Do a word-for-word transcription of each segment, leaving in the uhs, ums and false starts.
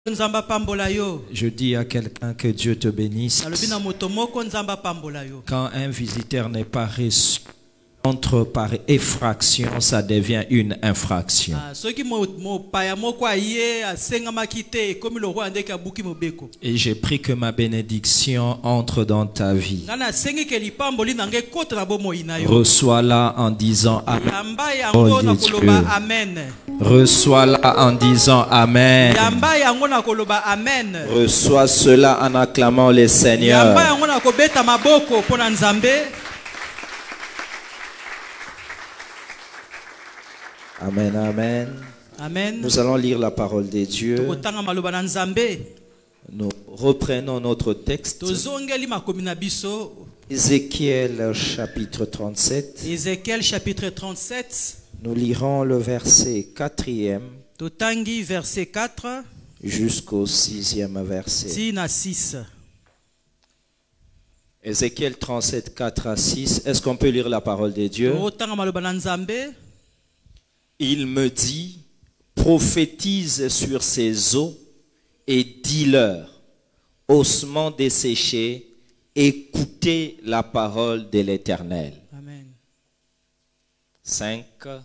Je dis à quelqu'un que Dieu te bénisse. Quand un visiteur n'est pas reçu, entre par effraction, ça devient une infraction. Et j'ai pris que ma bénédiction entre dans ta vie. Reçois-la en disant Amen. Oh Dieu. Reçois-la en disant Amen. Reçois cela en acclamant le Seigneur. Amen, amen. Amen. Nous allons lire la parole de Dieu. Nous reprenons notre texte. Ézéchiel chapitre trente-sept. Ézéchiel chapitre trente-sept. Nous lirons le verset quatrième Totangi verset quatre jusqu'au sixième verset. Tina six. Ézéchiel trente-sept, quatre à six. Est-ce qu'on peut lire la parole de Dieu? Il me dit, prophétise sur ces eaux et dis-leur, ossements desséchés, écoutez la parole de l'Éternel. Amen. cinq.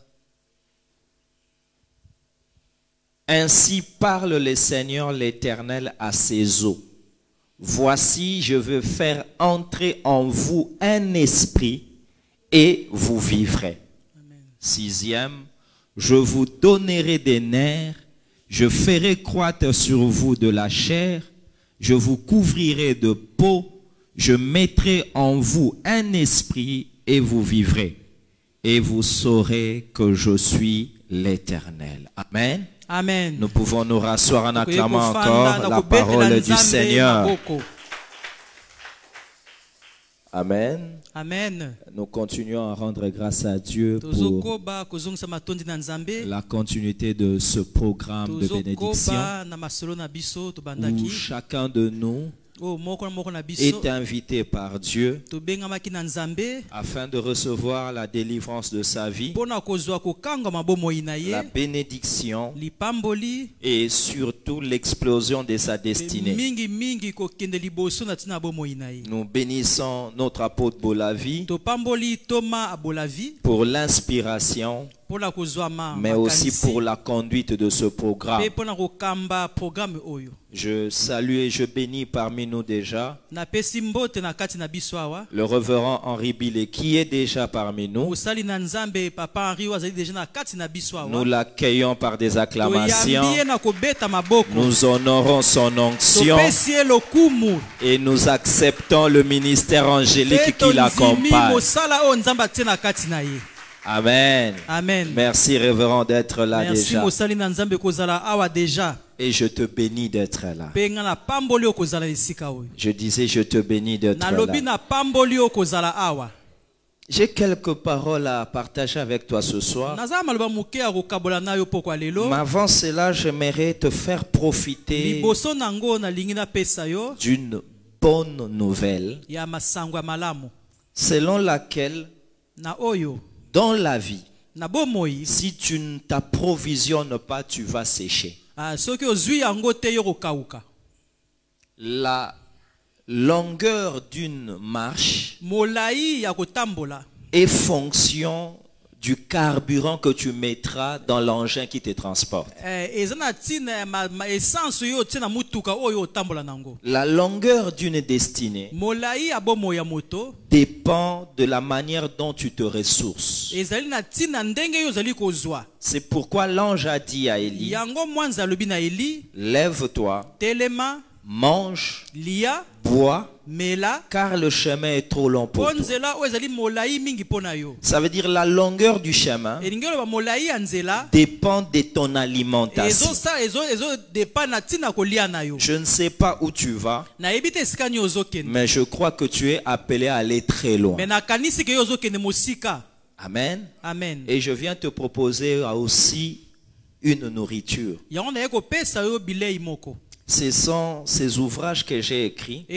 Ainsi parle le Seigneur l'Éternel à ces eaux. Voici, je veux faire entrer en vous un esprit et vous vivrez. Amen. Sixième. Je vous donnerai des nerfs, je ferai croître sur vous de la chair, je vous couvrirai de peau, je mettrai en vous un esprit et vous vivrez. Et vous saurez que je suis l'Éternel. Amen. Amen. Nous pouvons nous rasseoir en acclamant encore la parole du Seigneur. Amen. Amen. Nous continuons à rendre grâce à Dieu pour la continuité de ce programme de bénédiction où chacun de nous est invité par Dieu afin de recevoir la délivrance de sa vie, la bénédiction et surtout l'explosion de sa destinée. Nous bénissons notre apôtre Bolavi pour l'inspiration, mais aussi pour la conduite de ce programme. Je salue et je bénis parmi nous déjà le révérend Henri Bilé qui est déjà parmi nous. Nous l'accueillons par des acclamations. Nous honorons son onction et nous acceptons le ministère angélique qui l'accompagne. Amen. Amen. Merci révérend d'être là. Merci déjà. Et je te bénis d'être là. Je disais je te bénis d'être là. J'ai quelques paroles à partager avec toi ce soir. Mais avant cela, j'aimerais te faire profiter d'une bonne nouvelle selon laquelle dans la vie, si tu ne t'approvisionnes pas, tu vas sécher. La longueur d'une marche est fonction du carburant que tu mettras dans l'engin qui te transporte. La longueur d'une destinée dépend de la manière dont tu te ressources. C'est pourquoi l'ange a dit à Élie, lève-toi, mange, bois, car le chemin est trop long pour toi. Ça veut dire la longueur du chemin dépend de ton alimentation. Je ne sais pas où tu vas, mais je crois que tu es appelé à aller très loin. Amen. Amen. Et je viens te proposer aussi une nourriture. Ce sont ces ouvrages que j'ai écrits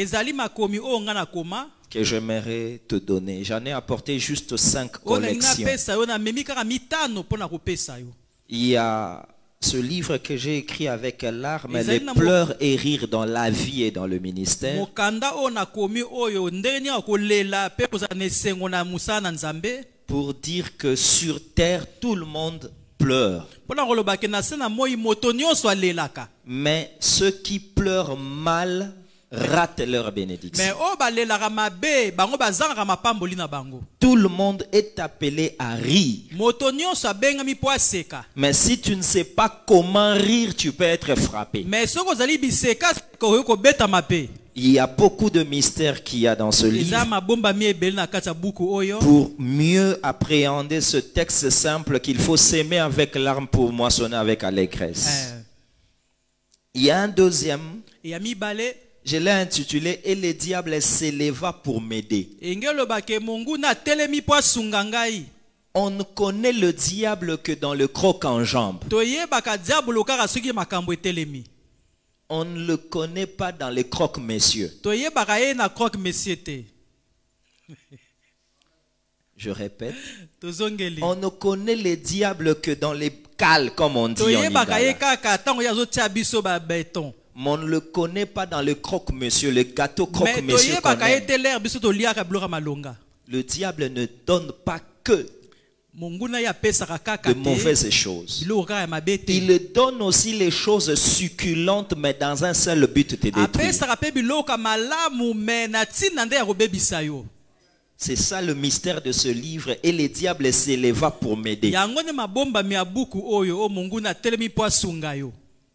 que j'aimerais te donner. J'en ai apporté juste cinq collections. Il y a ce livre que j'ai écrit avec larmes, Et les ça, pleurs et rires dans la vie et dans le ministère, mokanda o nakomi oyo ndenge nini akolela pe kozala na esengo na mosala na Nzambe pour dire que sur terre, tout le monde pleure. mpona koloba ke na se na moi moto nyonso alelaka Mais ceux qui pleurent mal ratent leur bénédiction. mais oyo balelaka mabe bango bazangaka mapamboli na bango. Tout le monde est appelé à rire. Moto nyonso abengami mpo aseka Mais si tu ne sais pas comment rire, tu peux être frappé. mais soki ozali biseka okoki kobetama mpe. Il y a beaucoup de mystères qu'il y a dans ce livre. eza mabombami ebele na kati ya buku oyo Pour mieux appréhender ce texte simple qu'il faut s'aimer avec larmes pour moissonner avec allégresse. Eh, Il y a un deuxième, ya mibale je l'ai intitulé « Et le diable s'éleva pour m'aider ». enge olobake monguna atelemi mpo asunga ngai. On ne connaît le diable que dans le croc en jambe. Toyebaka diabolo kaka soki makambo etelemi. On ne le connaît pas dans les croque-messieurs. Toyebaka ye na croque monsieur te. Je répète, Tozongeli. on ne connaît le diable que dans les cales, comme on dit en Toyebaka ye Lingala. kaka tango ya zotia biso ba béton. Mais on ne le connaît pas dans le croque-monsieur, le gâteau Mais croque-monsieur qu'on toyebaka ye aime. te l'air biso toliaka biloko ya malonga. Le diable ne donne pas que Monguna ya pesaka kaka de te. mauvaises choses. Biloko kaka ya mabe te. Il donne aussi les choses succulentes, mais dans un seul but, te détruire. Apesaka pe biloko ya malamu me na ntina nde ya kobebisa yo. C'est ça le mystère de ce livre. Et le diable s'éleva pour m'aider. Yango nde mabombami ya buku oyo o monguna atelemi mpo asunga yo.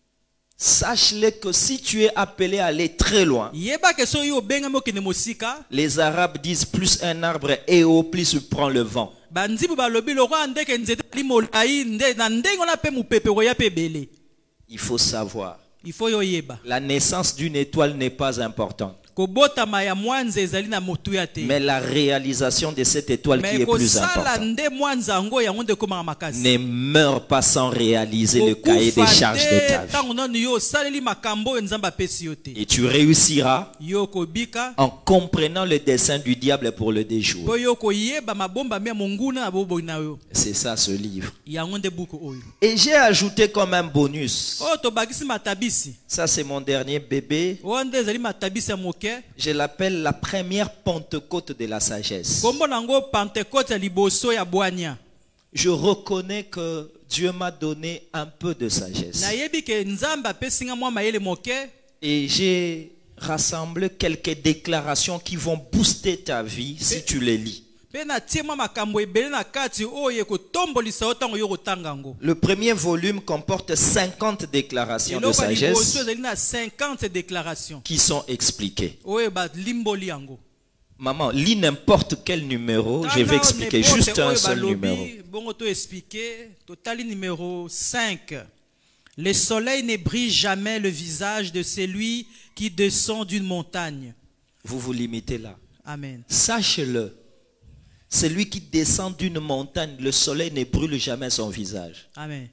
Sache-le que si tu es appelé à aller très loin, Yebake soki obengami okende mosika. les Arabes disent plus un arbre est haut, plus il prend le vent. Banzibu balobi lokola ndeke nzete ali molai nde na ndenge wana pe mopepe koya pe ebele. Il faut savoir, Il faut yo yeba. la naissance d'une étoile n'est pas importante. Kobotama ya mwanza ezali na motuya te. Mais la réalisation de cette étoile qui Mais est plus kosala importante. nde mwanza yango yango nde komaka makasi. Ne meurs pas sans réaliser le cahier des charges de ta vie. Tango nanu yo saleli makambo oyo Nzambe apesi yo te. Et tu réussiras Yo kobika en comprenant le dessein du diable pour le déjouer. po yo koyeba mabomba ya monguna na boboyi na yo. C'est ça ce livre. Yango nde buku oyo. Et j'ai ajouté comme un bonus. Oyo tobakisi matabisi. Ça c'est mon dernier bébé. Oyo nde ezali matabisi ya moke. Je l'appelle la première Pentecôte de la sagesse. Kombo nango Pentecôte ya liboso ya bwanya. Je reconnais que Dieu m'a donné un peu de sagesse. Nayebi ke Nzambe apesi nga mwa mayele moke. Et j'ai rassemblé quelques déclarations qui vont booster ta vie si tu les lis. Pe na tie mwa makambo ebele na kati oyo ekotombolisa yo tango yo kotanga yango. Le premier volume comporte cinquante déclarations de Eloko ya liboso sagesse ezali na cinquante déclarations. qui sont expliquées. Oyo balimboli yango. Maman, lis n'importe quel numéro, je vais expliquer juste un seul numéro. Bongo to expliquer. Totali numéro cinq. Le soleil ne brille jamais le visage de celui qui descend d'une montagne. Vous vous limitez là. Amen. Sache-le, celui qui descend d'une montagne, le soleil ne brûle jamais son visage. Amen.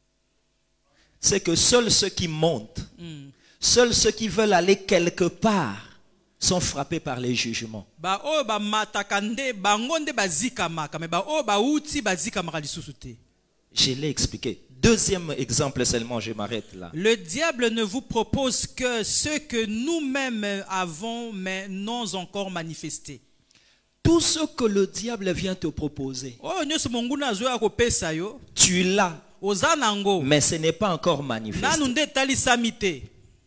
C'est que seuls ceux qui montent, Mm. seuls ceux qui veulent aller quelque part, sont frappés par les jugements. Ba oyo ba mataka nde bango nde bazikamaka me ba oyo ba uti bazikamaka lisusu te. Je l'ai expliqué. Deuxième exemple seulement, je m'arrête là. Le diable ne vous propose que ce que nous-mêmes avons mais non encore manifesté. Tout ce que le diable vient te proposer, Oyo nyonso monguna azoya kopesa yo, tu l'as, oza nango. mais ce n'est pas encore manifesté. Nanu nde talisami te.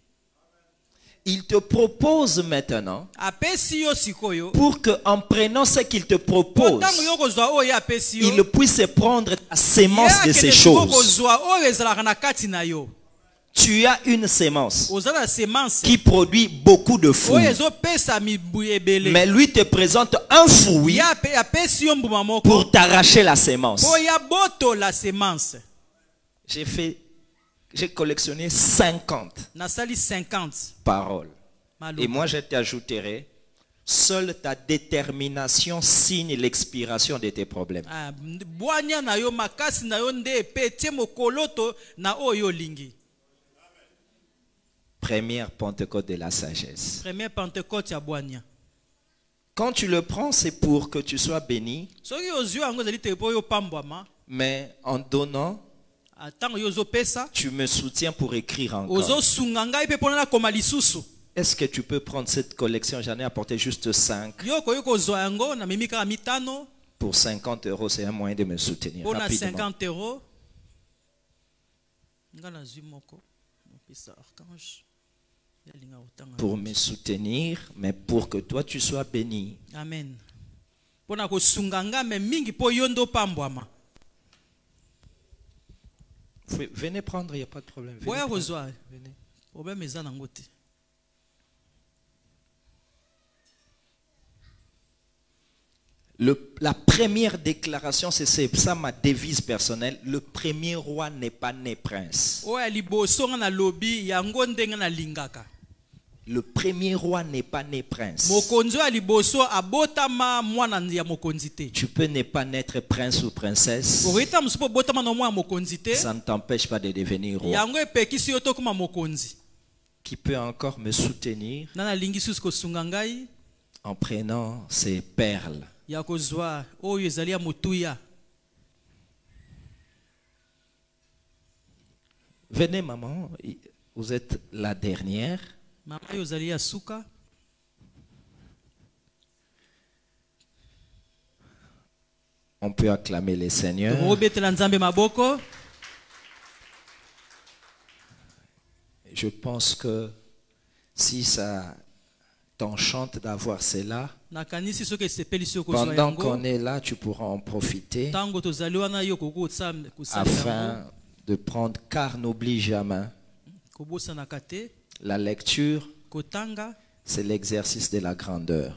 Il te propose maintenant Apesi yo sikoyo. pour que, en prenant ce qu'il te propose, Tango yo kozwa oyo apesi yo. il puisse prendre la sémence de Yake ces ne choses. kozwa oyo ezalaka na kati na yo. Tu as une sémence Oza na semence. qui produit beaucoup de Oyo fruits. ezopesa mibu ebele. Mais lui te présente un fruit Ya pe apesi yo mbuma moko. pour t'arracher la sémence. Po ya boto la semence. J'ai fait, j'ai collectionné cinquante Nasali cinquante. paroles. Malo. Et moi, je t'ajouterai, seule ta détermination signe l'expiration de tes problèmes. Ah, bwanya na yo makasi na yo nde pe tie mokoloto na oyo lingi. Première Pentecôte de la sagesse. Première Pentecôte ya bwanya. Quand tu le prends, c'est pour que tu sois béni, Soki ozyo yango ezali te po yo pambwama. mais en donnant, Tu me soutiens pour écrire encore. Ozo sunga ngai pe pona koma lisusu. Est-ce que tu peux prendre cette collection? J'en ai apporté juste cinq. Yoko yoko zo yango na mimi kaka mitano. Pour cinquante euros, c'est un moyen de me soutenir. Pour rapidement. cinquante euros. Ngana zimoko. Pisa archange. Pour me soutenir, mais pour que toi tu sois béni. Amen. Pona ko sunganga me mingi po yondo pambwama. Venez prendre, il n'y a pas de problème. Venez. Venez. Problème est en côté. Le, la première déclaration, c'est ça ma devise personnelle. Le premier roi n'est pas né prince. Le premier roi n'est pas né prince. Tu peux ne pas naître prince ou princesse. Ça ne t'empêche pas de devenir roi. Qui peut encore me soutenir en prenant ces perles? Venez maman, vous êtes la dernière. On peut acclamer les seigneurs. Je pense que si ça t'enchante d'avoir cela, pendant qu'on est là, tu pourras en profiter afin de prendre, car n'oublie jamais, la lecture, c'est l'exercice de la grandeur.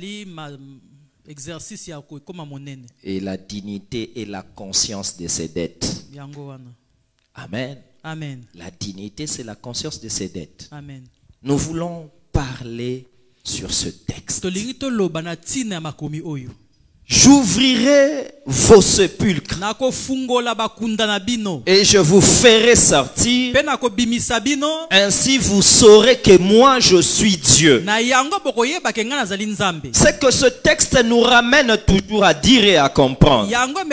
Et la dignité et la conscience de ses dettes. Amen. Amen. La dignité, c'est la conscience de ses dettes. Amen. Nous voulons parler sur ce texte. J'ouvrirai vos sépulcres et je vous ferai sortir. Ainsi vous saurez que moi je suis Dieu. C'est que ce texte nous ramène toujours à dire et à comprendre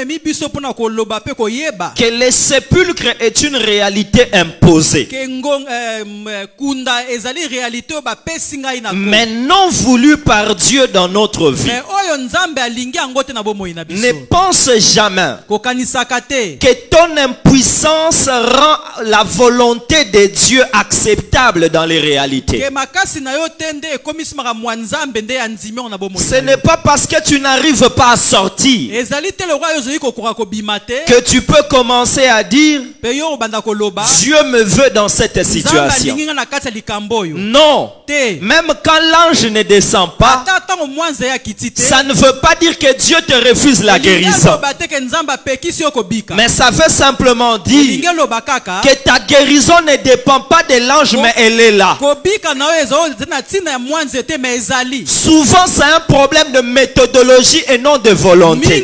que les sépulcres est une réalité imposée, mais non voulue par Dieu dans notre vie. Ne pense jamais que ton impuissance rend la volonté de Dieu acceptable dans les réalités. Ce n'est pas parce que tu n'arrives pas à sortir que tu peux commencer à dire Dieu me veut dans cette situation. Non, même quand l'ange ne descend pas, ça ne veut pas dire que Dieu te refuse la guérison. Mais ça veut simplement dire que ta guérison ne dépend pas de l'ange, mais elle est là. Souvent c'est un problème de méthodologie et non de volonté.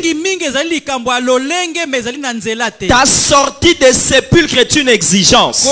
Ta sortie des sépulcres est une exigence.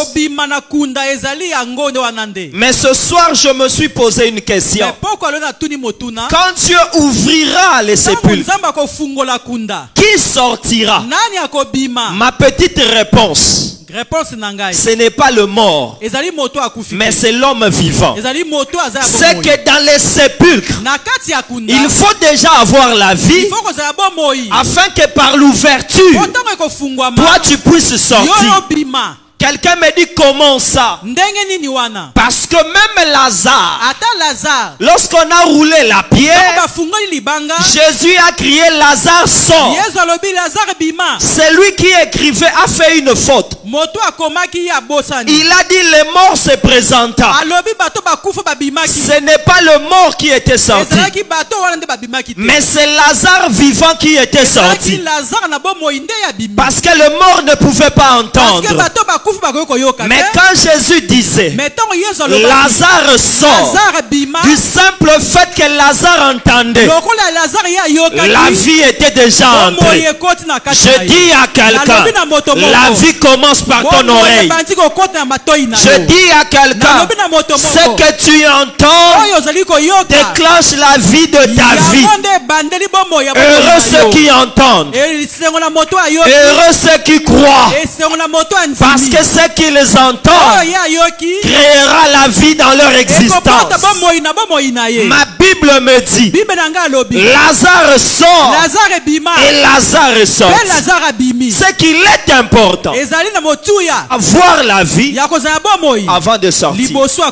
Mais ce soir je me suis posé une question. Quand Dieu ouvrira les sépulcres, qui sortira? Ma petite réponse, ce n'est pas le mort, mais c'est l'homme vivant. C'est que dans les sépulcres, il faut déjà avoir la vie afin que par l'ouverture, toi tu puisses sortir. Quelqu'un me dit comment ça? Parce que même Lazare, lorsqu'on a roulé la pierre, Jésus a crié Lazare sort. Celui qui écrivait a fait une faute. Il a dit le mort se présenta. Ce n'est pas le mort qui était sorti, mais c'est Lazare vivant qui était sorti. Parce que le mort ne pouvait pas entendre. Mais quand Jésus disait Lazare sort, du simple fait que Lazare entendait, la vie était déjà entrée. Je dis à quelqu'un, la vie commence par ton oreille. Je dis à quelqu'un, ce que tu entends déclenche la vie de ta vie. Heureux ceux qui entendent, heureux ceux qui croient, parce que ce qu'ils entendent créera la vie dans leur existence. Ma Bible me dit, Lazare sort et Lazare sort. Ce qu'il est important, avoir la vie avant de sortir.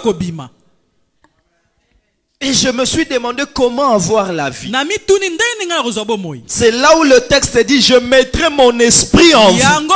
Et je me suis demandé comment avoir la vie. C'est là où le texte dit, je mettrai mon esprit en vous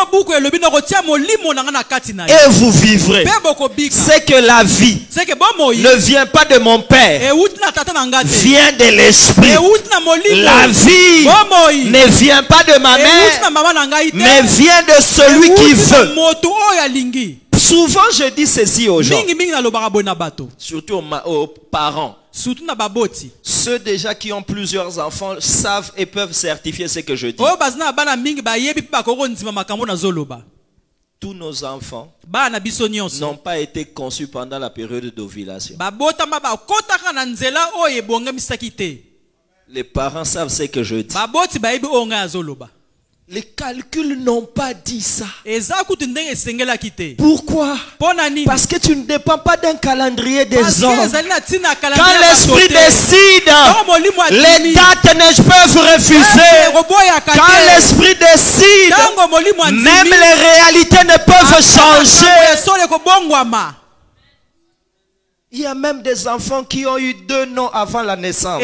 et vous vivrez. C'est que la vie ne vient pas de mon Père, vient de l'esprit. La vie ne vient pas de ma mère, mais vient de celui qui veut. Souvent je dis ceci aux gens, surtout aux, aux parents. Ceux déjà qui ont plusieurs enfants savent et peuvent certifier ce que je dis. Tous nos enfants n'ont pas été conçus pendant la période d'ovulation. Les parents savent ce que je dis. Les calculs n'ont pas dit ça. Pourquoi? Parce que tu ne dépends pas d'un calendrier des hommes. Quand l'esprit décide, les dates ne peuvent refuser. Quand l'esprit décide, même les réalités ne peuvent changer. Il y a même des enfants qui ont eu deux noms avant la naissance.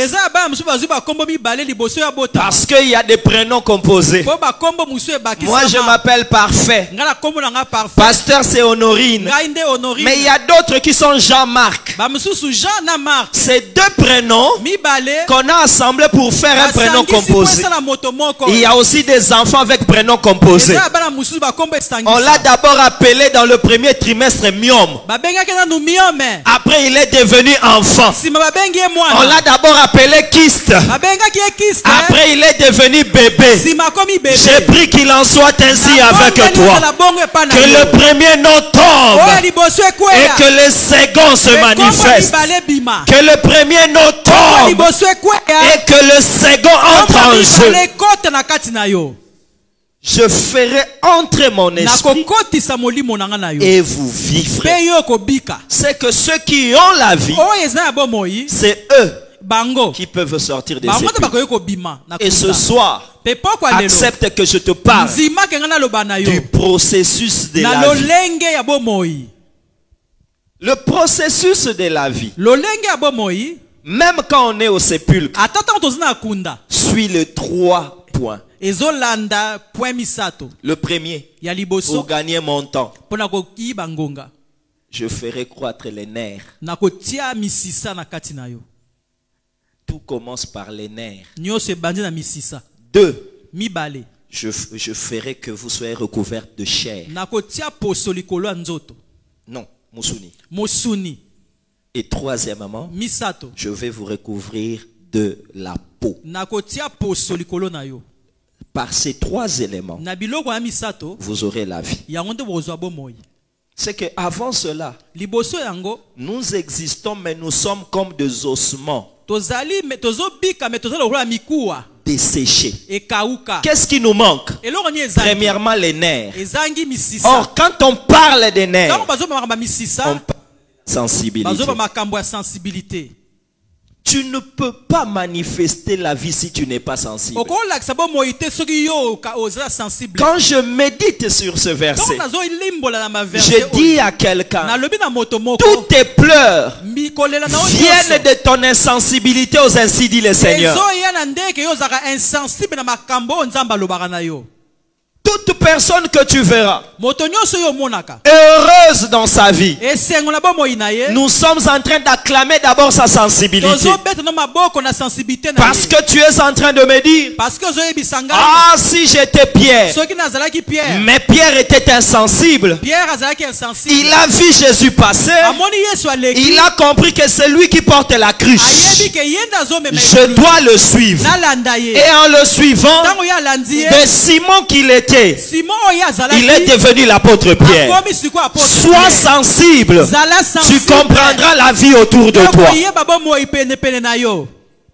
Parce qu'il y a des prénoms composés. Moi je m'appelle Parfait. Pasteur c'est Honorine. Mais il y a d'autres qui sont Jean-Marc. C'est deux prénoms qu'on a assemblés pour faire un prénom composé. Il y a aussi des enfants avec prénoms composés. On l'a d'abord appelé dans le premier trimestre Miom. Après il est devenu enfant. On l'a d'abord appelé kyste. Après il est devenu bébé. J'ai pris qu'il en soit ainsi avec toi. Que le premier nom tombe et que le second se manifeste. Que le premier nom tombe et que le second entre en jeu. Je ferai entrer mon esprit et vous vivrez. C'est que ceux qui ont la vie, c'est eux qui peuvent sortir des épines. Et ce soir, accepte que je te parle du processus de la vie. Le processus de la vie, même quand on est au sépulcre, suit les trois points. Le premier, pour gagner mon temps, je ferai croître les nerfs. Tout commence par les nerfs. Deux, je, je ferai que vous soyez recouverts de chair. Non, Musuni. Et troisièmement, je vais vous recouvrir de la peau. Par ces trois éléments, vous aurez la vie. C'est qu'avant cela, nous existons, mais nous sommes comme des ossements desséchés. Qu'est-ce qui nous manque? Premièrement, les nerfs. Or, quand on parle des nerfs, on parle de sensibilité. Tu ne peux pas manifester la vie si tu n'es pas sensible. Quand je médite sur ce verset, je dis à quelqu'un, tous tes pleurs viennent de ton insensibilité aux ainsi dit le Seigneur. Toute personne que tu verras moto nyonso yo monaka heureuse dans sa vie, esengo na bomoi na ye nous sommes en train d'acclamer d'abord sa sensibilité. tozobeta na maboko na sensibilité na Parce ye. que tu es en train de me dire, parce que ozoyebisa ngai ah, si j'étais Pierre, soki nazalaki Pierre mais Pierre était insensible. Pierre azalaki insensible Il a vu Jésus passer. amoni yesu aleki Il a compris que c'est lui qui porte la cruche. ayebi ke ye nde azomema Je dois le suivre. nalanda ye Et en le suivant, ntango ye alandi ye de Simon qu'il était, simon oyo il est azalaki devenu l'apôtre Pierre. akomi sikoyo apôtre Sois Pierre. sensible. zala Tu sensible comprendras la vie autour de toi. okoyeba bomoi penepene na yo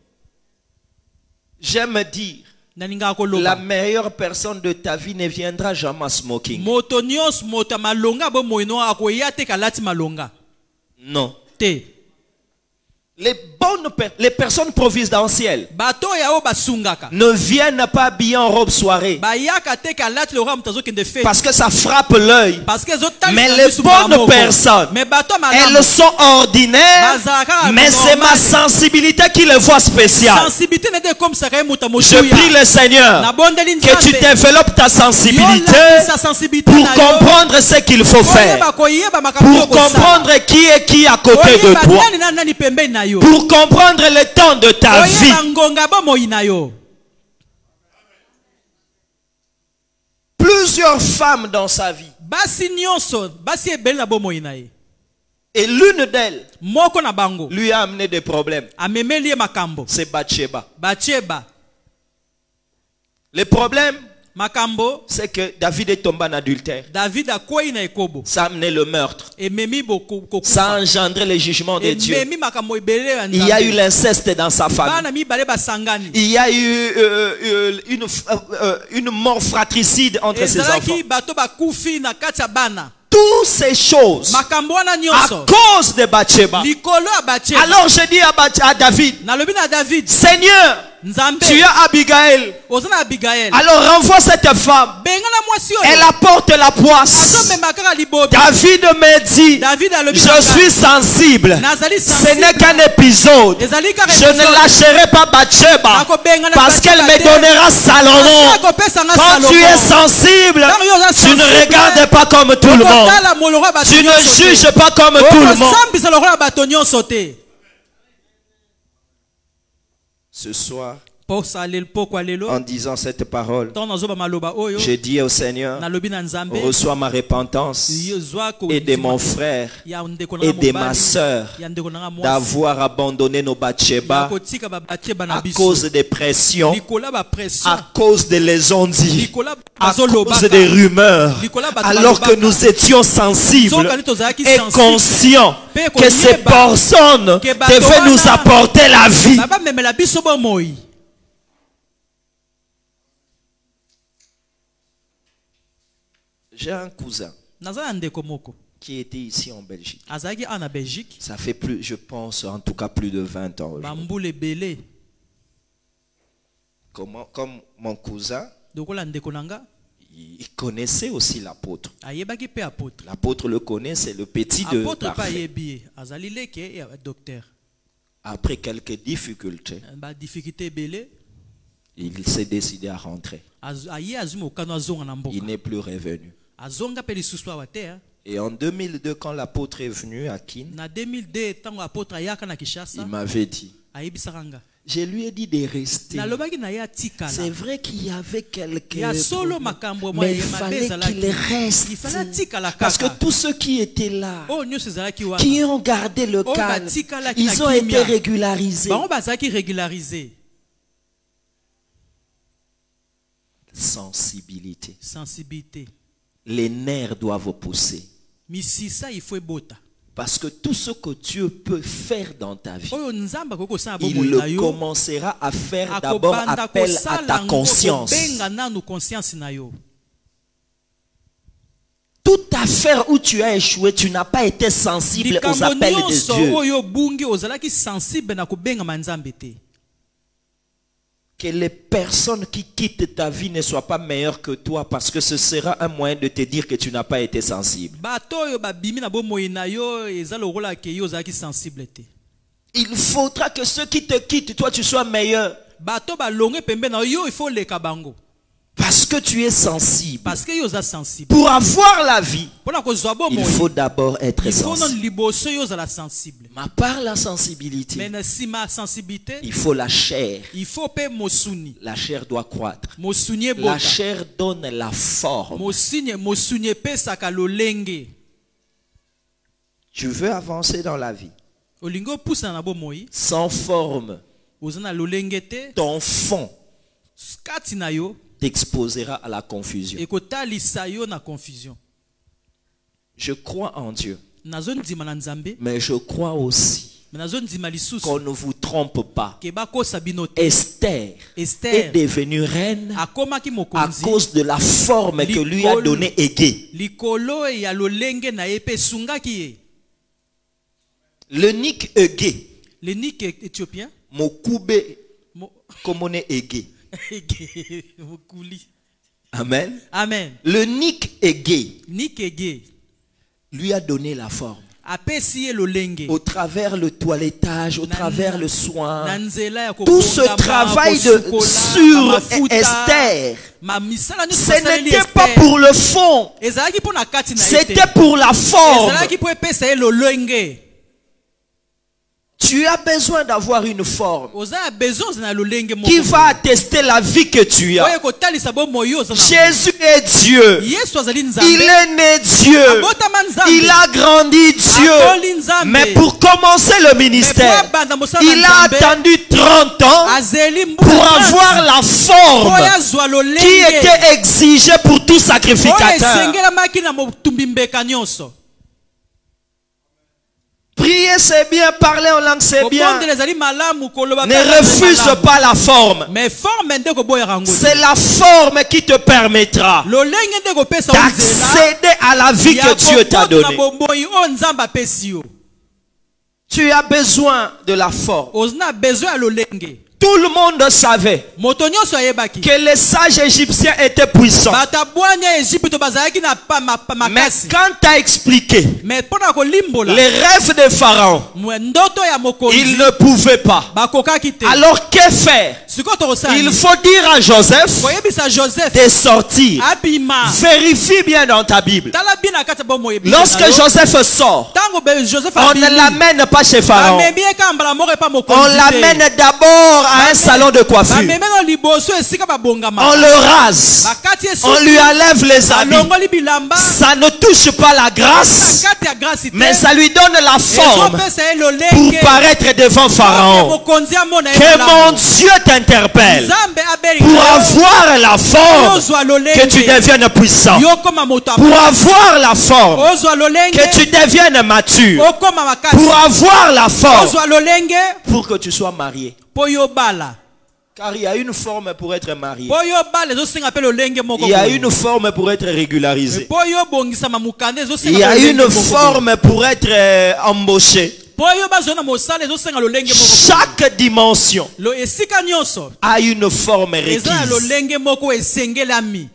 J'aime dire, nalingaka la koloba meilleure personne de ta vie ne viendra jamais smoking. moto nyonso moto ya malonga bomoi no akoya te kalati malonga Non. te Les bonnes per- les personnes providentielles bato oyo oyo basungaka ne viennent pas habillées en robe soirée bayaka te kalati lokola moto azokende fete parce que ça frappe l'œil. parce que ezotalisa Mais les biso mbala bonnes moko. personnes, mais bato ya elles malamu sont ordinaires, bazalaka mais c'est ma sensibilité qui les voit spéciales. sensibilité nede ekomisaka ye moto ya Je prie motuya le Seigneur nabondeli que tu nzambe développes ta sensibilité yolakisa sensibilité pour na yo comprendre ce qu'il faut faire, oyeba koyeba makambo oyo pour kosala. comprendre qui est qui à côté de oyeba toi, nani na nani pembeni na yo pour comprendre le temps de ta vie. oyeba ngonga bomoi na yo Plusieurs femmes dans sa vie, basi nyonso basi ebele na bomoi na ye et l'une d'elles moko na bango lui a amené des problèmes. amemeli ye makambo C'est Bathsheba. batieba Le problème, makambo c'est que David est tombé en adultère. david akwei na ekobo Ça a amené le meurtre. ememi Ça a engendré le jugement de Dieu. ememi makambo ebele ya Il y a eu nzambe l'inceste dans sa famille. bana mibale basangani Il y a eu euh, euh, une, euh, euh, une mort fratricide entre ses enfants. ezalaki bato bakufi na kati ya bana Toutes ces choses makambo wana à nyonso cause de Bathsheba. likolo ya batieba Alors je dis à, Bath- à David, nalobi na david Seigneur, nzambe tu as Abigail. oza na abigael Alors renvoie cette femme. bengana mwasi Elle oyo apporte la poisse. azomema kaka libobi David me dit, david alobi je na suis ngai, sensible. nazali Ce n'est sensible qu'un épisode. ezali kaka Je ne lâcherai pas Bathsheba nakobengana parce qu'elle me donnera Salomon. akopesanga Quand tu es sensible, tu ne regardes pas comme tout le monde. okotala molongo ya bato Tu ne nyonso te. juges pas comme tout le monde. okosambisa lokola bato nyonso te Ce soir, posa lelo pokwa lelo en disant cette parole, ntango nazoba maloba oyo je dis au Seigneur, nalobi na nzambe reçois ma repentance yo zwa et de mon kondima frère ya ndeko na et nga de ma mobali, sœur ya ndeko na nga mwasi d'avoir abandonné nos ya Bathsheba kotika babatieba na à biso cause des pressions, likolo ya bapression à cause de les ondits, likolo ya à cause bazolobaka des rumeurs, Likola bato alors que balobaka. nous étions sensibles Nzokani tozalaki et sensible. conscients Pe que ces koyeba personnes ke bato devaient nous wana apporter la vie. babamemela biso bomoi J'ai un cousin naza na ndeko moko qui était ici en Belgique. azalaki awa na belgique Ça fait plus, je pense, en tout cas plus de vingt ans. aujourd'hui. bambula ebele Comment, comme mon cousin, lokola ndeko na nga il connaissait aussi l'apôtre. ayebaki mpe apôtre L'apôtre le connaît, c'est le petit de apôtre mpe parfait. ayebi ye azali leke ya docteur Après quelques difficultés, badifficulté ebele il s'est décidé à rentrer. azu- aye azwi mokano azonga na Il mboka n'est plus revenu. azonga mpe lisusu awa te hein. Et en deux mille deux, quand l'apôtre est venu à Kin, na deux mille deux ntango apôtre ayaka na kishasa il m'avait dit, ayebisaka nga je lui ai dit de rester. nalobaki na ye C'est atikala vrai qu'il y avait quelques ya solo problèmes, makambo mais il mabe fallait ezalaki qu'il reste. il fallait atikala Parce que kaka tous ceux qui étaient là, oyo nyonso ezalaki wana qui ont gardé le Oh, calme, batikalaki ils na ont été kimia. régularisés. bango bazalaki régularisé Sensibilité. sensibilité Les nerfs doivent pousser. misisa il faut ebota Parce que tout ce que Dieu peut faire dans ta vie, oyo nzambe akoki kosala il bomoi na le yo commencera à faire d'abord akobanda appel à kosala ta ngo conscience. kobenga nanu conscience na yo Toute affaire où tu as échoué, tu n'as pas été sensible aux likambo appels de nyonso Dieu. oyo obungi ozalaki sensible na kobengama nzambe te Que les personnes qui quittent ta vie ne soient pas meilleures que toi, parce que ce sera un moyen de te dire que tu n'as pas été sensible. bato oyo babimi na bomoi na yo eza lokola ke yo ozalaki sensible te Il faudra que ceux qui te quittent, toi tu sois meilleur. bato balongwe pembe na yo il faut leka bango Parce que tu es sensible. Parce que yoza sensible. Pour avoir la vie, Pona kozwa bo il moi. faut d'abord être Il faut non sensible. liboso yoza la sensible. Mais par la sensibilité, Mais na sima sensibilité, il faut la chair. il faut pe mosuni. La chair doit croître. Mosunye La bota. chair donne la forme. Mosunye mosunye pesa ka lolenge. Tu veux avancer dans la vie Olingo poussa na bo moi. sans forme. Ozana lolenge te. Ton fond Kati na yo. t'exposera à la confusion. Ekotalisa yo na confusion. Je crois en Dieu, Nazo ndima na Nzambe. mais je crois aussi Mais nazo ndima lisusu. qu'on ne vous trompe pas. Ke bakosa bino te. Esther est Esther devenue reine akomaki à mokonzi. cause de la forme que lui a donnée Égée. Likolo ya lolenge na ye pe sungaki ye. Le Nick Égée, Le nik éthiopien. Mokube Mo- Komone Égée. Mokuli. Amen. Amen. Le Nick Égée Nik ege. lui a donné la forme. Apesi ye lolenge. Au travers le toilettage, au Na- travers na- le soin. na nzela ya Tout ce kobongama, travail de, kosukola, sur mafuta, Esther, ma misala nyonso ce basaleli n'était Esther. pas pour le fond, Ezalaki mpo na kati na ye te. c'était pour la forme. Ezalaki mpo epesa ye lolenge. Tu as besoin d'avoir une forme Oza ya besoin na lolenge moko. qui va attester la vie que tu as. Oyo kotalisa bo moyo oza na. Jésus est Dieu. Yesu azali Nzambe. Il est né Dieu. Abotama Nzambe. Il a grandi Dieu. Akoli Nzambe. Mais pour commencer le ministère, Mais po abanda mosala il na a Nzambe, attendu trente ans azeli pour mbula avoir la forme oyo azwa lolenge. qui était exigée pour tout Oyo sacrificateur. esengelamaki na motumbi mbeka nyonso. Prier c'est bien, parler en langue c'est bien. Kobondela ezali malamu, koloba Ne pe ezali refuse malamu. pas la forme. Mais forme nde koboyaka yango te. C'est la forme qui te permettra lolenge nde kopesa yo nzela d'accéder à la vie ya que Dieu t'a kokota na donnée. bomoi oyo Nzambe apesi yo. Tu as besoin de la forme. Ozina besoin ya lolenge. Tout le monde savait Moto nyonso ayebaki. que les sages égyptiens étaient puissants. Bato abwani ya Egypte bazalaki na pa- ma- pa- Mais makasi. quand tu as expliqué Mais mpona kolimbola les rêves de Pharaon, mwe ndoto ya il mokonzi ne pouvait pas. bakokaki te. Alors que faire? Sikoyo tokosala Il nini? faut dire à Joseph koyebisa Joseph de sortir. abima. Vérifie bien dans ta Bible. Tala bien na kati ya bomoi ebimi Lorsque na yo. Joseph sort, Tango be Joseph on ne abimi, l'amène pas chez Pharaon. bamemi ye kaka mbala moko epa On mokonzi te. l'amène d'abord à un salon de coiffure. bamemi no liboso esika babongama. On le rase. bakati ye On suki, lui enlève les habits. alongoli bilamba. Ça ne touche pas la Na grâce, kati ya grâce te. mais ça lui donne la forme ezopesa ye pour lolenge paraître devant Pharaon. mokonzi amona ye Que malamu. mon Dieu t'interpelle Nzambe abeli pour yo, avoir la forme, ozwa lolenge. que tu deviennes puissant. Yokoma moto Pour apasi. avoir la forme, Ozwa lolenge. que tu deviennes mature. Okoma makasi. Pour avoir la forme, Ozwa lolenge pour que tu sois marié. po yobala. Car il y a une forme pour être marié. Po yobala ezosenga pe lolenge moko. Il y a boye. une forme pour être régularisé. Po yobongisama mukanda ezosenga Il y a pe lolenge une moko boye. forme pour être euh, embauché. Po yobazwa na mosala ezosenga lolenge moko boye. Chaque dimension Lo esika nyonso a une forme eza na requise. lolenge moko esengelami.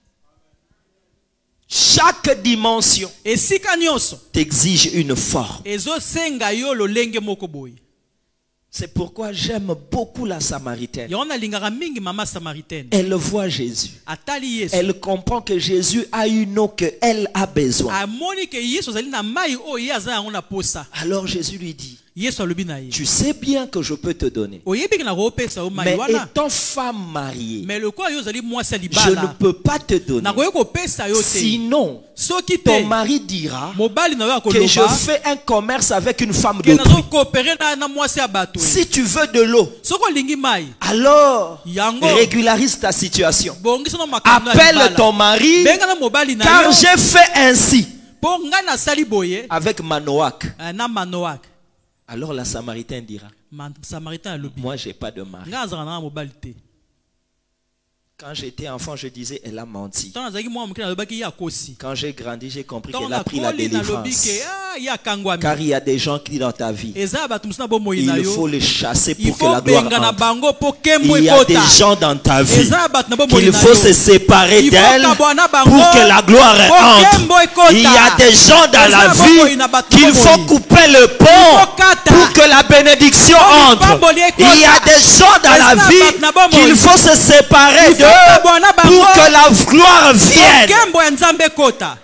Chaque dimension Esika nyonso t'exige une forme. ezosenga yo lolenge moko boye. C'est pourquoi j'aime beaucoup la Samaritaine. Yango nalingaka mingi mama samaritaine. Elle voit Jésus. Atali Yesu. Elle comprend que Jésus a une eau qu'elle a besoin. Amoni ke Yesu azali na mai oyo ye aza yango na posa. Alors Jésus lui dit, Yesu alobi na ye. tu sais bien que je peux te donner. Oyebi ke na kopesa yo mai Mais wana. étant femme mariée, Mais le quoi yo azali mwasi ya je ne libala. peux pas te donner. Na koye kopesa yo te. Sinon, Soki ton te mari dira mobali na yo que je akoloba fais un commerce avec une femme ke d'autrui. nazo coopérer na na mwasi ya bato. Si tu veux de l'eau, Soko lingi mai. alors Yango régularise ta situation. bongisa no makambo ya Appelle libala. ton mari, Benga na mobali na car yo. j'ai fait ainsi Po ngai na sali boye avec Manoach. eh, na Manoak. Alors la Samaritaine dira, Ma samaritain alobi. moi j'ai pas de mari. Ngai azaka na mobali te. Quand j'étais enfant, je disais, elle a menti. Tant azaki mwa mokili alobaki ye akosi. Quand j'ai grandi, j'ai compris Tant qu'elle a pris la nakoli nalobi délivrance. ke ah ye akangwami. Car il y a des gens qui dans ta vie, Eza bato musina bomoi na il yo. faut les chasser Il pour que faut la gloire benga na entre. bango po kembo Il y a des ekota. gens dans ta vie Eza bato na bomoi qu'il na faut yo. se séparer Il faut d'elle kabwana bango pour que la gloire po kembo entre. ekota. Il y a des gens dans la Eza bomoi vie na bato qu'il bomoi. faut couper le faut pont kata. pour que la bénédiction Faut entre. pamboli ekota. Il y a des gens dans la Eza vie bato na bomoi. qu'il faut se séparer Il faut d'eux kabwana bango. pour que la gloire vienne. nkembo ya Nzambe kota.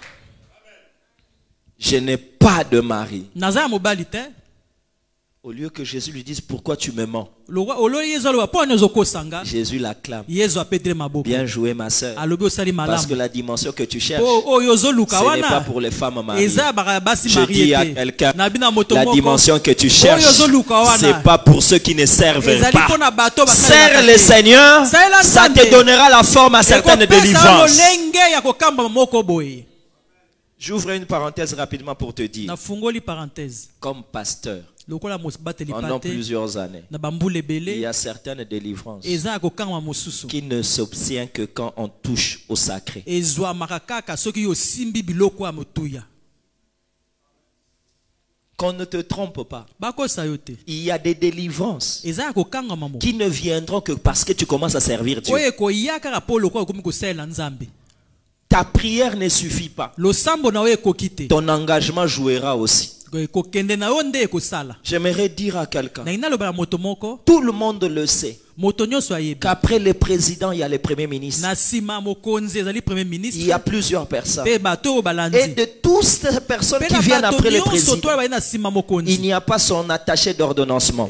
Je n'ai pas de mari. Naza mobali te. Au lieu que Jésus lui dise pourquoi tu me mens, Jésus l'acclame. Bien joué ma soeur. Parce que la dimension que tu cherches, ce n'est pas pour les femmes mariées. Je dis à quelqu'un, la dimension que tu cherches, ce n'est pas pour ceux qui ne servent pas. Sers le Seigneur, ça te donnera la forme à certaines délivrances. J'ouvre une parenthèse rapidement pour te dire, comme pasteur, pendant plusieurs années, il y a certaines délivrances qui ne s'obtiennent que quand on touche au sacré. Qu'on ne te trompe pas. Il y a des délivrances qui ne viendront que parce que tu commences à servir Dieu. Ta prière ne suffit pas. Ton engagement jouera aussi. J'aimerais dire à quelqu'un, tout le monde le sait, qu'après le président, il y a le premier ministre. Il y a plusieurs personnes. Et de toutes ces personnes qui viennent après le président, il n'y a pas son attaché d'ordonnancement.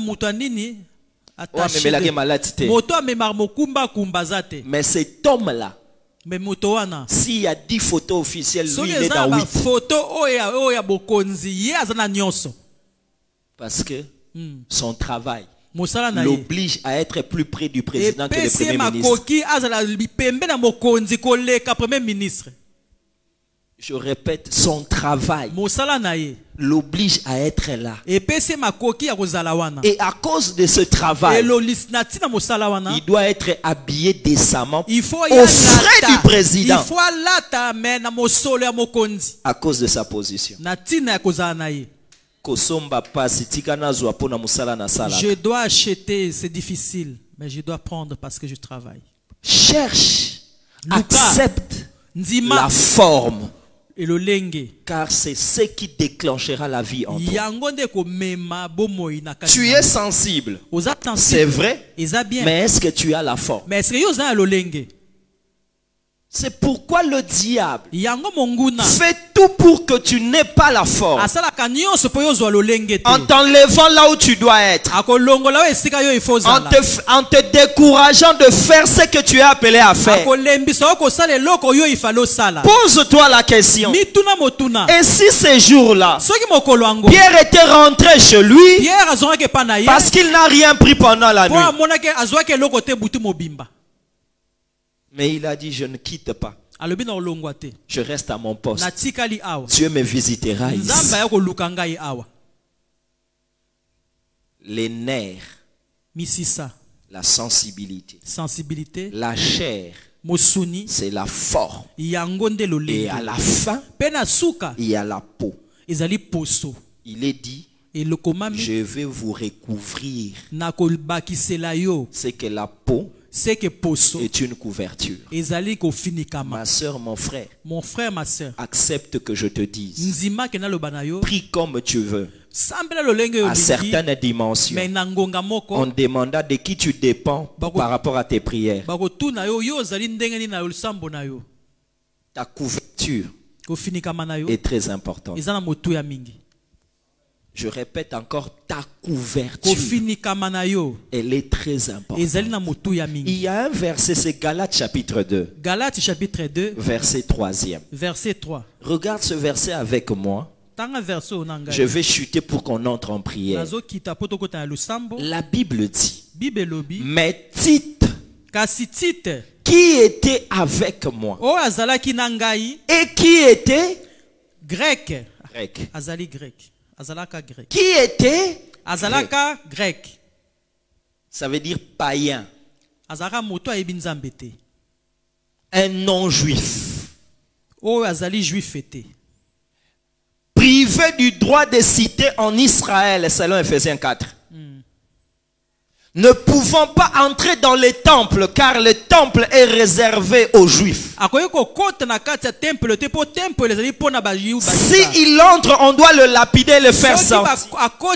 Mais cet homme-là, s'il y a dix photos officielles, lui il est dans huit. Parce que son travail l'oblige à être plus près du président que le premier ministre. Je répète, son travail l'oblige à être là. Et à cause de ce travail, il doit être habillé décemment aux frais du président. À cause de sa position. Je dois acheter, c'est difficile, mais je dois prendre parce que je travaille. Cherche, accepte la forme. Car c'est ce qui déclenchera la vie en toi. Tu es sensible, c'est vrai, mais est-ce que tu as la forme? C'est pourquoi le diable fait tout pour que tu n'aies pas la forme. En t'enlevant là où tu dois être. En te, en te décourageant de faire ce que tu es appelé à faire. Pose-toi la question. Et si ces jours-là, Pierre était rentré chez lui parce qu'il n'a rien pris pendant la nuit. Mais il a dit, je ne quitte pas. Je reste à mon poste. Dieu me visitera ici. Les nerfs, la sensibilité, la chair, c'est la forme. Et à la fin, il y a la peau. Il est dit, je vais vous recouvrir. C'est que la peau est une couverture. Ma soeur, mon frère, mon frère, ma soeur, accepte que je te dise, prie comme tu veux. À certaines dimensions, on demanda de qui tu dépends par rapport à tes prières. Ta couverture est très importante. Je répète encore, ta couverture, elle est très importante. Il y a un verset, c'est Galates chapitre deux. Galates chapitre deux. Verset troisième. Verset trois. Regarde ce verset avec moi. Je vais chuter pour qu'on entre en prière. La Bible dit, mais Tite, qui était avec moi, et qui était grec, grec. Azali grec. Azalaka grec. Qui était Azalaka grec. Ça veut dire païen. Azara moto ebinzambete. Un non-juif. Oh azali juif était. Privé du droit de citer en Israël selon Ephésiens quatre. Mm. Ne pouvant pas entrer dans les temples car le temple est réservé aux juifs. Si il entre, on doit le lapider, le faire sortir.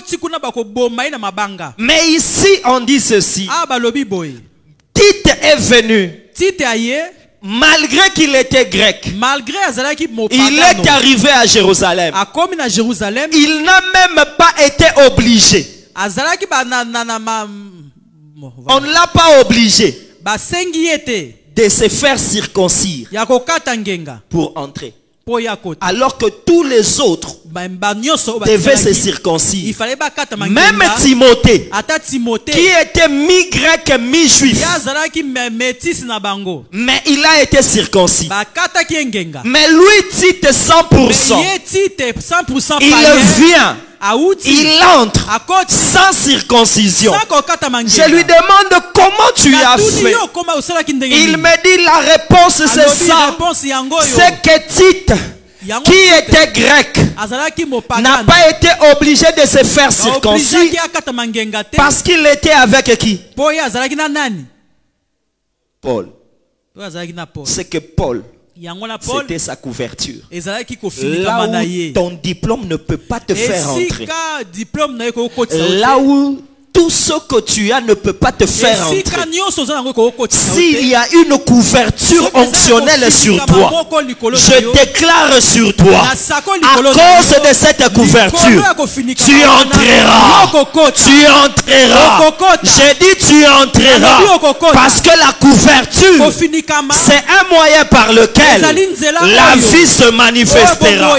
Mais ici, on dit ceci. Tite est venu malgré qu'il était grec, malgré azalaki il mopagano est arrivé à Jérusalem. akomi na Jérusalem Il n'a même pas été obligé. azalaki ba na na na ma On ne l'a pas obligé basengi ete de se faire circoncire ya kokata ngenga pour entrer. po ya kota Alors que tous les autres ba ba nyonso devaient se il circoncire. fallait bakata Même mangenga Timothée, ata Timothée qui était mi-grec, mi-juif, ya azalaki me- métis na bango mais il a été circoncis. bakata ki ngenga Mais lui, Tite cent pour cent, ye tite cent pour cent il païen vient, auti il entre akoti sans circoncision. sans kokata mangenga Je lui demande comment tu as Natuni fait. yo koma osalaki ndenge Il nini? me dit la réponse c'est Alobi ça. réponse yango yo C'est que Tite, yango qui tite était grec, azalaki n'a mopagano pas été obligé de se faire circoncire obligaki akata mangenga te parce qu'il était avec qui? po ye azalaki na nani Paul. po azalaki na Paul C'est que Paul, yango na Paul c'était sa couverture. ezalaki Là kofinikama na où ye ton diplôme ne peut pas te faire entrer. esika diplôme na ye kokotisa Là où tout ce que tu as ne peut pas te faire esika entrer. nyonso oza nango kokotisa S'il y a une couverture onctionnelle sur toi, je déclare sur toi, à cause de cette couverture, tu entreras. Tu entreras. J'ai dit tu entreras. Parce que la couverture, c'est un moyen par lequel la vie se manifestera.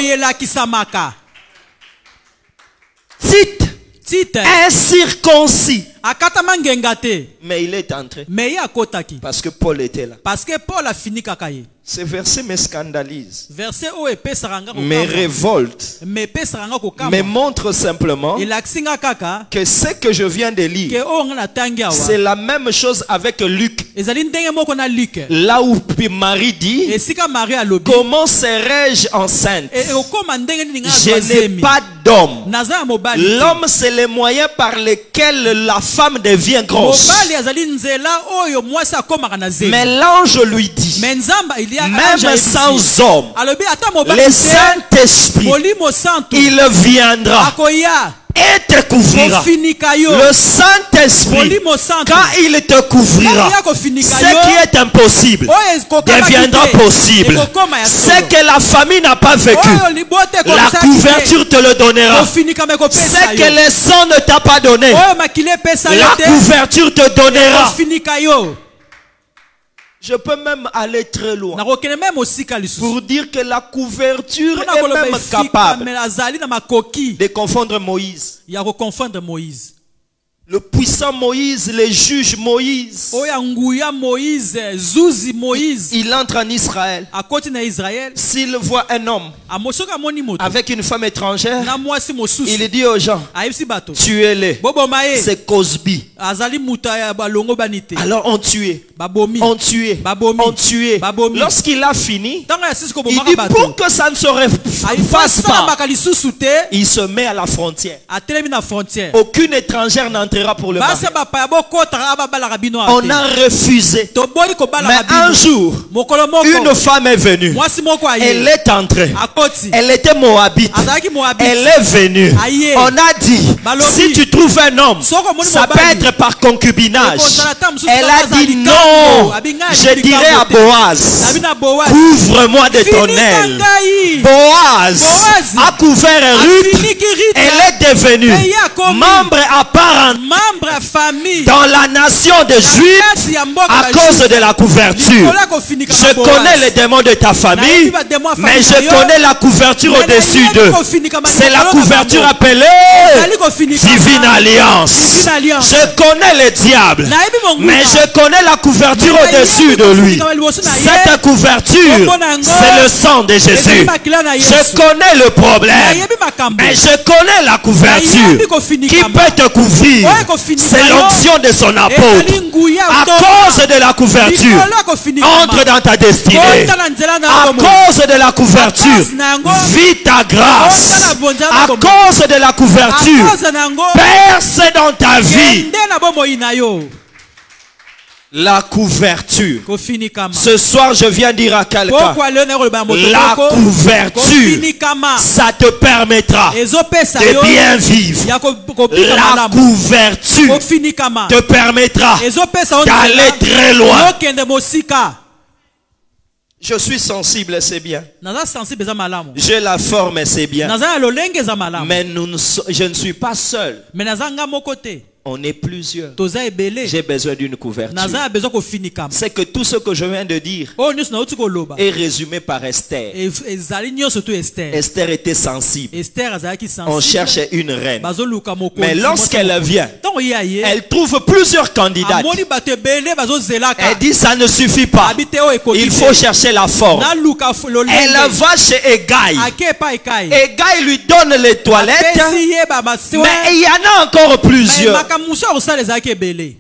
Tite, Tite incirconcis. akata mangenga te Mais il est entré. mais ye akotaki Parce que Paul était là. parce que Paul afinikaka ye Ce verset me scandalise, verset oyo epesaka nga me kokamba révolte, mais epesaka nga me kokamba montre simplement elakisi nga kaka que ce que je viens de ke lire, oyo nga natangi c'est awa la même chose avec Luc. ezali ndenge moko na Luke Là où Marie dit, esika Marie alobi comment serais-je enceinte? e- ekokoma ndenge nini nga Je n'ai nazemi pas d'homme. naza ya mobali te. L'homme, c'est le moyen par lequel la femme devient grosse. mobali azali nzela oyo mwasi akomaka na zemi Mais l'ange lui dit, mais nzamba il y a même sans homme, alobi ata mobali le te Saint-Esprit, molimo santo il viendra akoya et te couvrira. kofinika yo Le Saint-Esprit, molimo santo quand il te couvrira, akoya kofinika ce yo qui est impossible oyo ekokamaki deviendra te, possible. ekokoma ya Ce solo. que la famille n'a pas vécu, oyo libote la ekosaki te, couverture te le donnera. kofinika me Ce kopesa que yo le sang ne t'a pas donné, oyo makili epesa yo la te couverture te donnera. kofinika yo Je peux même aller très loin nakokende meme osika lisusu pour dire que la couverture mpona est koloba même efika capable me azali na makoki de confondre Moïse. ya koconfondre Moïse Le puissant Moïse, le juge Moïse, oyo nguya Moïse zuzi Moïse il entre en Israël. akoti na Israël S'il voit un homme amosoki amoni moto avec une femme étrangère, na mwasi mosusu il dit aux gens, ayebisi bato tuez-les. boboma ye C'est Cosby. azali mutu ya balongo bani te Alors on tuait, babomi on tuait, Babomi. on tuait. Babomi. Lorsqu'il a fini, ntango ya sisi il kobomaka dit bato pour que ça ne se refasse pas, ayifasalambaka lisusu te il se met à la frontière. atelemi na frontière Aucune étrangère n'entrera pour le basi mariage. bapaya bokotaka babalaka bino On a refusé. toboli Mais kobalaka un bino jour, mokolo moko une femme est venue. mwasi moko Elle aye est entrée. akoti Elle était moabite. azalaki moabite Elle est venue. Aïe. On a dit, Balobi. si tu trouves un homme, Soko moni ça peut mobali. être par concubinage. Ekozala ta mosusu Elle a kaka dit azali non. likambo. Abinga Je ali dirais likambo à te. Boaz, Nabi na Boaz. couvre-moi de ton Finika aile. ngai. Boaz Boaz. a couvert Ruth. Afiniki Rita. Elle est devenue Et ya komi. membre à part membre ya famille dans la nation des Juifs kati ya mboka à ya cause Juif. de la couverture. Likola kofinika Je na Boaz. connais les démons de ta famille, Nayebi ba démons ya mais famille je na yo. connais la couverture Mais au-dessus nayebi d'eux. kofinika ma C'est la likolo na couverture bango. appelée Ezali kofinika Divine ma- Alliance. Divine Alliance. Je connais le diable, Nayebi monguka. mais je connais la couverture Mais au-dessus nayebi de lui. kofinika ma liboso na ye. Cette couverture, Kombo na yango. c'est le sang de Ezali Jésus. makila na Yesu. Je connais le problème, Nayebi makambo. mais je connais la couverture Nayebi kofinika qui ma. peut te couvrir. Oyo kofinika C'est yo. l'onction de son apôtre. Ezali nguya À utoka. cause de la couverture, Likolo ya kofinika ma. entre dans ta destinée. Kota na nzela na À yango. cause de la couverture, cause na yango. vis ta grâce. Kota na bonza na À yango. cause de la couverture, A cause na yango. perce dans ta vie. Kende na bomoi na yo. La couverture. Kofinikama. Ce soir, je viens dire à quelqu'un, Pourquoi le nero ba moto la koko? couverture, Kofinikama. ça te permettra Ezopesa de yo. bien vivre. Ya ko kopika La malamu. couverture Kofinikama. te permettra Ezopesa on d'aller très loin. Yo kende mosika. Je suis sensible, c'est bien. naza sensible eza malamu, J'ai la forme, c'est bien. naza ya lolenge eza malamu, Mais nous ne so- je ne suis pas seul. mais naza nga moko te, On est plusieurs. toza ebele, J'ai besoin d'une couverture. naza ya besoin kofinikama. C'est que tout ce que je viens de dire Oyo nyonso nauti koloba est résumé par Esther. E- ezali nyonso to Esther. Esther était sensible. Esther azalaki On sensible, cherchait une reine. bazoluka mokonzi. Mais lorsqu'elle vient, ntango ye aye, elle trouve plusieurs candidats. amoni bato ebele bazozelaka, Elle dit ça ne suffit pas. abi te oyo ekoki Il te. faut chercher la forme. naluka f- Elle lolenge, va chez Egaï. ake epai ekai, Egaï lui donne les toilettes. apesi ye bamasiwa, Mais il y en a encore mais plusieurs. makambo mosusu ya kosala ezalaki ebele.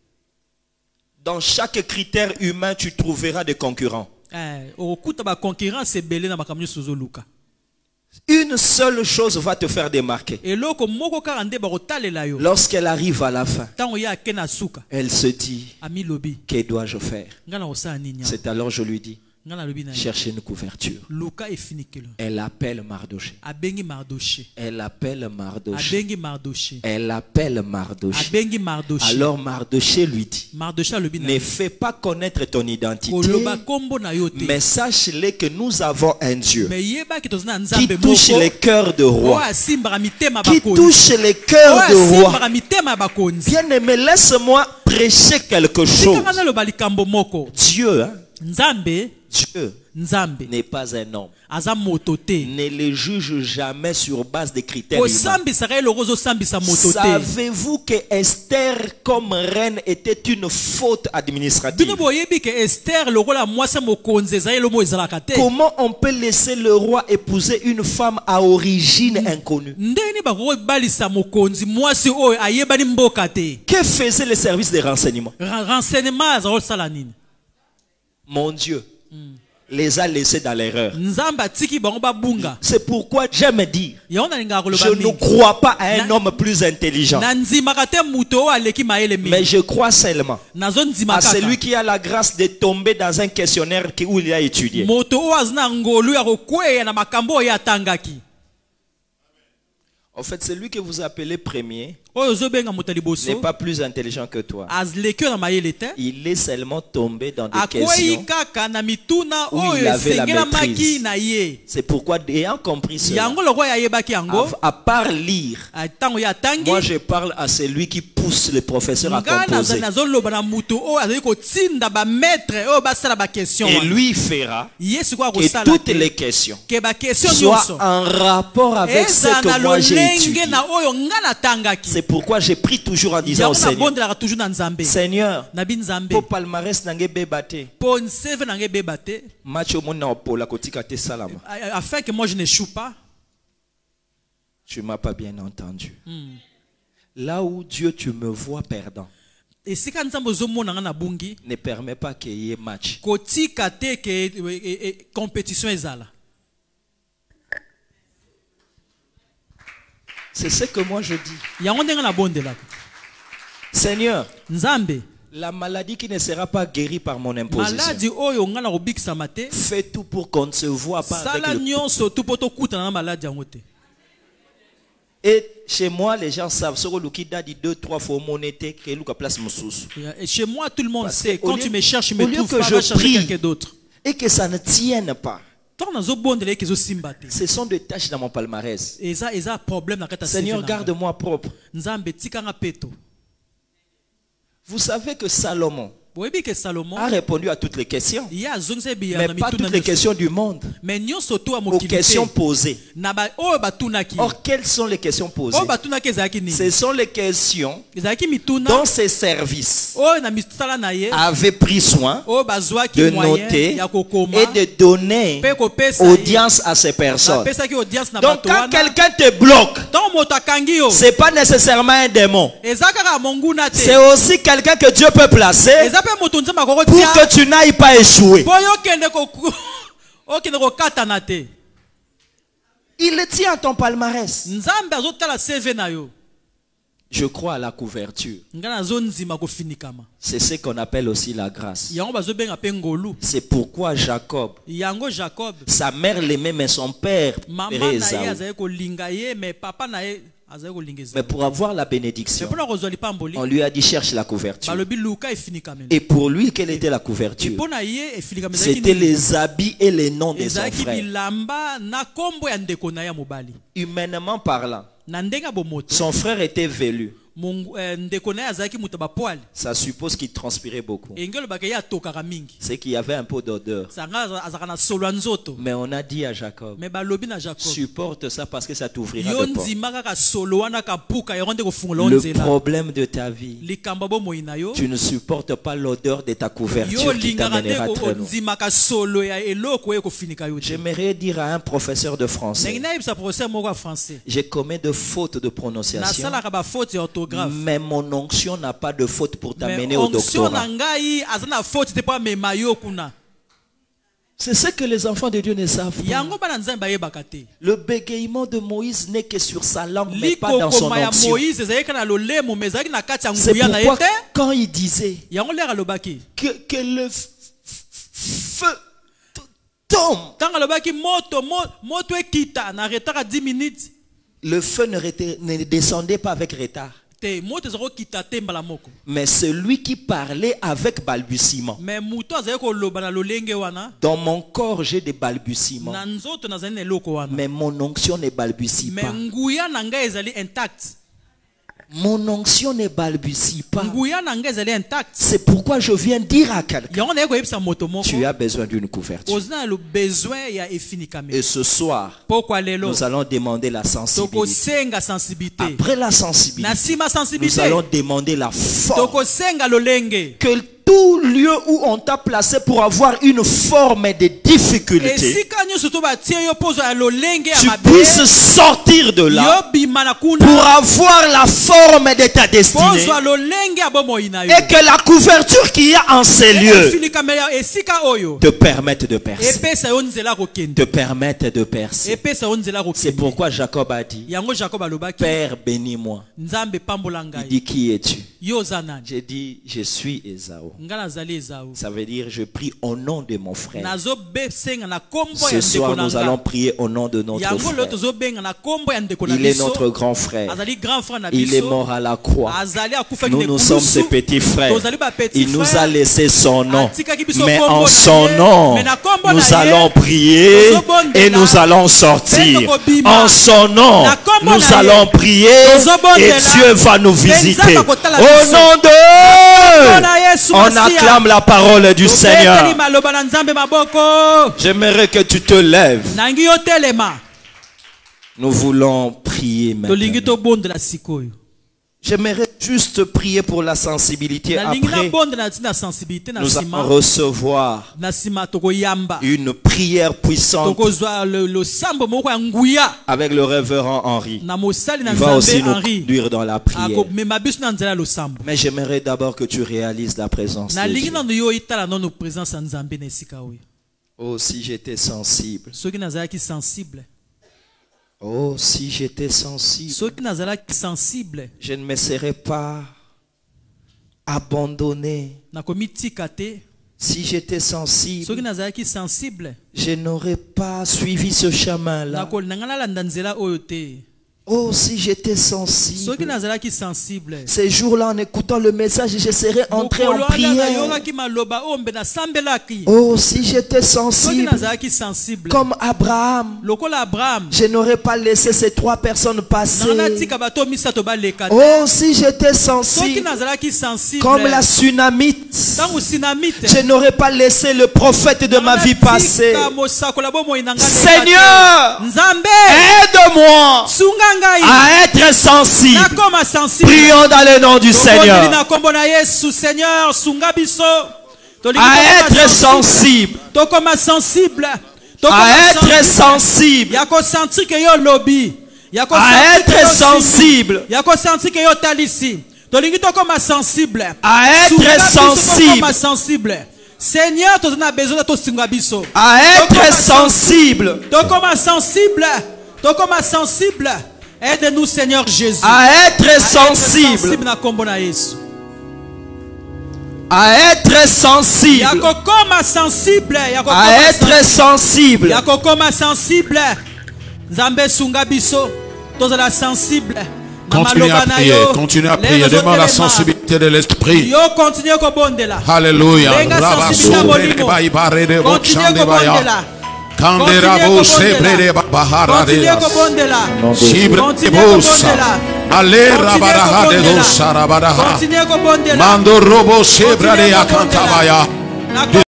Dans chaque critère humain, tu trouveras des concurrents. Eh, okuta baconcurrence ebele na makambo nyonso ozoluka. Une seule chose va te faire démarquer. eloko moko kaka nde bakotalela yo, Lorsqu'elle arrive à la fin, ntango ye ake na suka elle se dit, amilobi que dois-je faire? nga na kosala nini awa? C'est alors je lui dis, nga nalobi na ye, cherchez une couverture. luka efinikelo. Elle appelle Mardoché. abengi Mardoché, Elle appelle Mardoché. abengi Mardoché, Elle appelle Mardoché. abengi Mardoché. Alors Mardoché lui dit, Mardoché alobi na ne ye, fais pas connaître ton identité, koloba kombo na yo te, mais sache-le que nous avons un Dieu mais yebaki toza na qui nzambe touche moko les cœurs de oyo roi, asimbaka mitema qui bakonzi, touche les cœurs de oyo roi. asimbaka mitema ya bakonzi. Bien-aimé, laisse-moi prêcher quelque chose. tikanga naloba likambo moko, Dieu, hein, nzambe Dieu nzambe n'est pas un homme. aza moto te, Ne le juge jamais sur base de critères humains. kosambisaka eloko ozosambisa moto te. Savez-vous que Esther comme reine était une faute administrative? bino boyebi ke Esther lokola mwasi mokonzi ezali elomo ezalaka te. Comment on peut laisser le roi épouser une femme à origine inconnue? ndeni bakobalisa mokonzi mwasi oyo ayebani mboka te? Que faisait le service de renseignement? Ren- renseignement azakosala nini? Mon Dieu les a laissés dans l'erreur. nzambe atiki bango babunga. C'est pourquoi j'aime dire, yango nalingaka je koloba ne mingi, crois pas à un Na- homme plus intelligent, nandimaka te moto oyo aleki mayele mais mingi, je crois seulement nazondima à celui kaka qui a la grâce de tomber dans un questionnaire qui- où il a étudié. moto oyo aza na ngolu ya kokweya na makambo oyo atangaki. En fait, celui que vous appelez premier oyo ozobenga moto ya n'est liboso pas plus intelligent que toi. aleki oyo na mayele te, Il est seulement tombé dans des akwei questions. kaka na mituna où oyo il avait la esengelamaki maîtrise. na ye. C'est pourquoi, ayant compris cela, yango lokola ayebaki yango, à, à part lire, ntango ye atangi, moi je parle à celui qui pousse le professeur à nga composer. nazoloba na moto oyo azali kotinda bamaître oyo basala bakestion Et wana. lui fera ye sikoyo que akosala toutes te les questions ke bakestion soient nyonso en rapport avec ce eza na que moi j'ai lolenge étudié. na oyo nga natangaki. C'est pourquoi j'ai pris toujours en disant au yango Seigneur, nabondelaka toujours na nzambe, Seigneur, nabi nzambe pour palmarès nange bebate, mpo nseve na ngai ebeba te, match au monde na opola kotika te salama. a- afin que moi je ne choue pas. Tu m'as pas bien entendu. Là où Dieu tu me vois perdant, esika nzambe ozomona nga na bungi, ne permet pas qu'il y ait match. kotika te ke e- e- e- compétition ezala. C'est ce que moi je dis. yango ndenge nabondelaka Seigneur, nzambe, la maladie qui ne sera pas guérie par mon imposition, maladi oyo nga na kobikisama te, fais tout pour qu'on ne se voit pas avec sala le... nyonso tu mpo tokutana na maladi yango te. Et chez moi, les gens savent, ce que dit deux, trois fois au monété, que Luka place Moussous. Et chez moi tout le monde Parce sait, que au quand lieu- tu me cherches, tu au me lieu trouves que pas, je va chercher prie, quelqu'un d'autre. Et que ça ne tienne pas. Tant nazobondela eke ezosimba te, Ce sont des tâches dans mon palmarès. eza eza problème na kati ya Seigneur, C V na nga. garde-moi propre. nzambe tikanga peto. Vous savez que Salomon boyebi ke Salomon a répondu à toutes les questions, ye azongisa ebiya mais na pas mituna toutes les nyonso. questions du monde, mais nyonso to ya aux mokili questions te posées. na ba oyo batunaki, Or, quelles sont les questions posées? oyo batunaki ezalaki nini? Ce sont les questions ezalaki mituna dont ses services oyo na misala na ye avaient pris soin oyo bazwaki de moyen noter ya kokoma et de donner mpe kopesa ye. audience à ces personnes. bapesaki audience na Donc, bato quand wana. quelqu'un te bloque, ntango moto akangi yo c'est pas nécessairement un démon. eza kaka monguna C'est te, aussi quelqu'un que Dieu peut placer eza mpe moto nzambe pour akokotia que tu n'ailles pas échouer. mpo yo okende ko- okende kokatana te. Il le tient à ton palmarès. nzambe azotala C V na yo, Je crois à la couverture. nga nazondima kofinikama. C'est ce qu'on appelle aussi la grâce. yango bazobenga mpe ngolu. C'est pourquoi Jacob, yango Jacob sa mère l'aimait, mais son père mama préférait na ye Ésaü. azali kolinga ye, mais papa na ye Mais pour avoir la bénédiction, on lui a dit cherche la couverture. Et pour lui, quelle était la couverture? C'était les habits et les noms de son frère. Humainement parlant, son frère était velu. Ça suppose qu'il transpirait beaucoup. C'est qu'il y avait un peu d'odeur. Mais on a dit à Jacob, supporte ça parce que ça t'ouvrira de portes. Le problème de ta vie, tu ne supportes pas l'odeur de ta couverture qui t'amènera très loin. J'aimerais dire à un professeur de français, j'ai commis de fautes de prononciation, mais mon onction n'a pas de faute pour t'amener au doctorat. C'est ce que les enfants de Dieu ne savent pas. Le bégaiement de Moïse n'est que sur sa langue, mais pas dans son onction. C'est pourquoi quand il disait que, que le feu tombe, le feu ne, ne descendait pas avec retard. Mais celui qui parlait avec balbutiement. Dans mon corps, j'ai des balbutiements. Mais mon onction ne balbutie pas. Mon onction ne balbutie pas. C'est pourquoi je viens dire à quelqu'un, tu as besoin d'une couverture. Et ce soir, nous allons demander la sensibilité. Après la sensibilité, nous allons demander la force. Que tout lieu où on t'a placé pour avoir une forme de difficulté, tu puisses sortir de là pour avoir la forme de ta destinée, et que la couverture qu'il y a en ces lieux te permette de percer, te permette de percer. C'est pourquoi Jacob a dit, Père, bénis-moi. Il dit, qui es-tu? J'ai dit, je suis Ésaü. Ça veut dire, je prie au nom de mon frère. Ce soir, nous allons prier au nom de notre frère. Il est notre grand frère. Il est mort à la croix. Nous, nous sommes ses petits frères. Il nous a laissé son nom. Mais en son nom, nous allons prier et nous allons sortir. En son nom, nous allons prier et Dieu va nous visiter. Au nom de on acclame la parole du Seigneur. J'aimerais que tu te lèves. Nous voulons prier maintenant. J'aimerais juste prier pour la sensibilité. Après, nous allons recevoir une prière puissante avec le révérend Henri. Il va aussi nous conduire dans la prière. Mais j'aimerais d'abord que tu réalises la présence de Dieu. Oh, si j'étais sensible. Oh, si j'étais sensible, je ne me serais pas abandonné. Si j'étais sensible, je n'aurais pas suivi ce chemin-là. Oh, si j'étais sensible, ces jours-là, en écoutant le message, je serais entré en prière. Oh, si j'étais sensible, comme Abraham, je n'aurais pas laissé ces trois personnes passer. Oh, si j'étais sensible, comme la Sunamite, je n'aurais pas laissé le prophète de ma vie passer. Seigneur, aide-moi à être sensible. Prions dans le nom du Seigneur. À être sensible. À être sensible. À être sensible. À être sensible. Seigneur, tu as besoin de ton à être sensible. Donc comme sensible, aide-nous Seigneur Jésus. À être sensible. À être sensible. À être sensible. Yako koma sensible. Zambé sunga biso. Tozala sensible. Continue à prier, continue à prier. Demande la sensibilité de l'esprit. Yo continue ko bondela. Alléluia. Lenga sensibilité bolimo. Continue ko bondela. Kanderabo sebrede bahara de Continue ko bondela. Sibre bosa. Ale rabaraha de dosarabaraha. Continue ko bondela. Mando robo sebrade akantabaya.